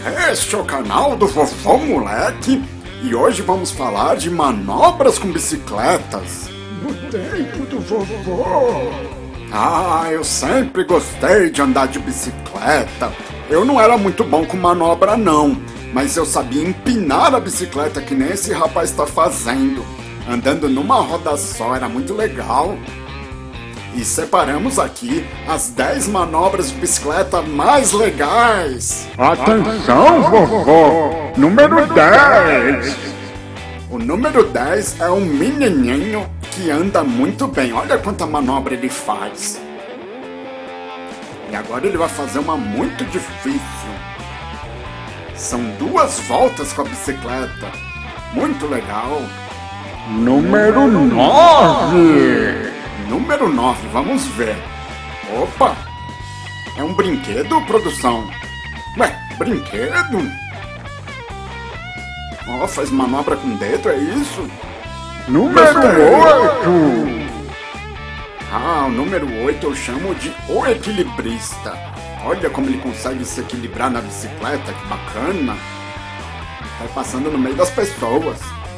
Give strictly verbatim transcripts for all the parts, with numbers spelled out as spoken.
Este é o canal do Vovô Moleque e hoje vamos falar de manobras com bicicletas. No tempo do vovô. Ah, eu sempre gostei de andar de bicicleta. Eu não era muito bom com manobra não, mas eu sabia empinar a bicicleta que nem esse rapaz está fazendo. Andando numa roda só era muito legal. E separamos aqui as dez manobras de bicicleta mais legais. Atenção, vovô! Número dez! O número dez é um menininho que anda muito bem. Olha quanta manobra ele faz. E agora ele vai fazer uma muito difícil. São duas voltas com a bicicleta. Muito legal. Número nove! Número nove, vamos ver. Opa! É um brinquedo, produção? Ué, brinquedo? Ó, oh, faz manobra com o dedo, é isso? Número oito! Ah, o número oito eu chamo de o equilibrista. Olha como ele consegue se equilibrar na bicicleta, que bacana. Vai passando no meio das pessoas.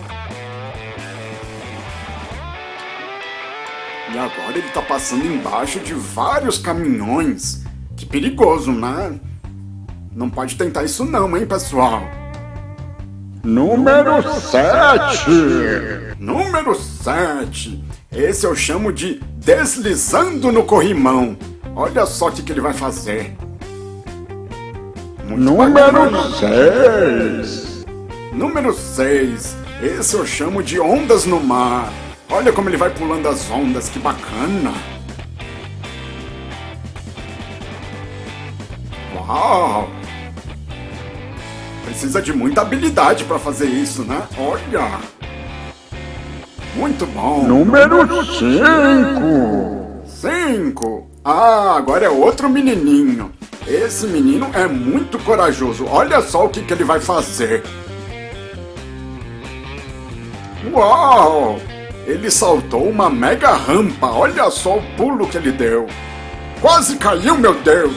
E agora ele tá passando embaixo de vários caminhões. Que perigoso, né? Não pode tentar isso não, hein, pessoal? Número sete! Número sete! Esse eu chamo de deslizando no corrimão. Olha só o que, que ele vai fazer. Muito Número seis! Número seis! Esse eu chamo de ondas no mar. Olha como ele vai pulando as ondas, que bacana! Uau! Precisa de muita habilidade para fazer isso, né? Olha! Muito bom! Número cinco! Cinco! Ah, agora é outro menininho. Esse menino é muito corajoso. Olha só o que, que ele vai fazer. Uau! Ele saltou uma mega rampa. Olha só o pulo que ele deu. Quase caiu, meu Deus!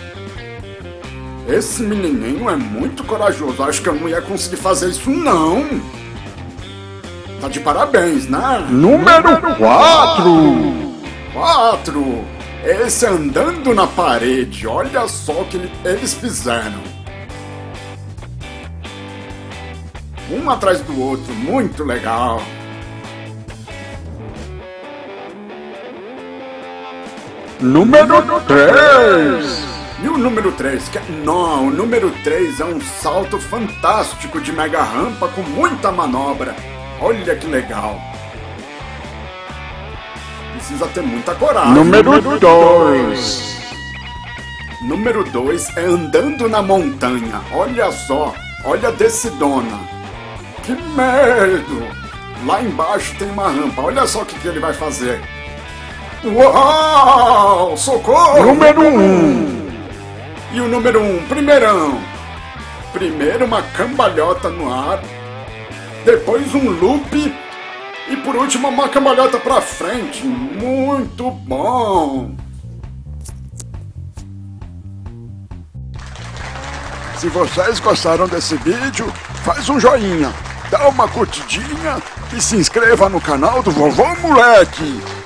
Esse menininho é muito corajoso. Acho que eu não ia conseguir fazer isso, não. Tá de parabéns, né? Número quatro! Quatro! Esse andando na parede. Olha só o que ele, eles fizeram. Um atrás do outro. Muito legal. Número três! E o número três? Que... Não, o número três é um salto fantástico de mega rampa com muita manobra. Olha que legal. Precisa ter muita coragem. Número dois! Número dois é andando na montanha. Olha só, olha a descidona. Que medo! Lá embaixo tem uma rampa. Olha só o que, que ele vai fazer. Uau! Socorro! Número um! E o número um, primeirão. Primeiro uma cambalhota no ar. Depois um loop. E por último uma cambalhota pra frente. Muito bom! Se vocês gostaram desse vídeo, faz um joinha, dá uma curtidinha e se inscreva no canal do Vovô Moleque.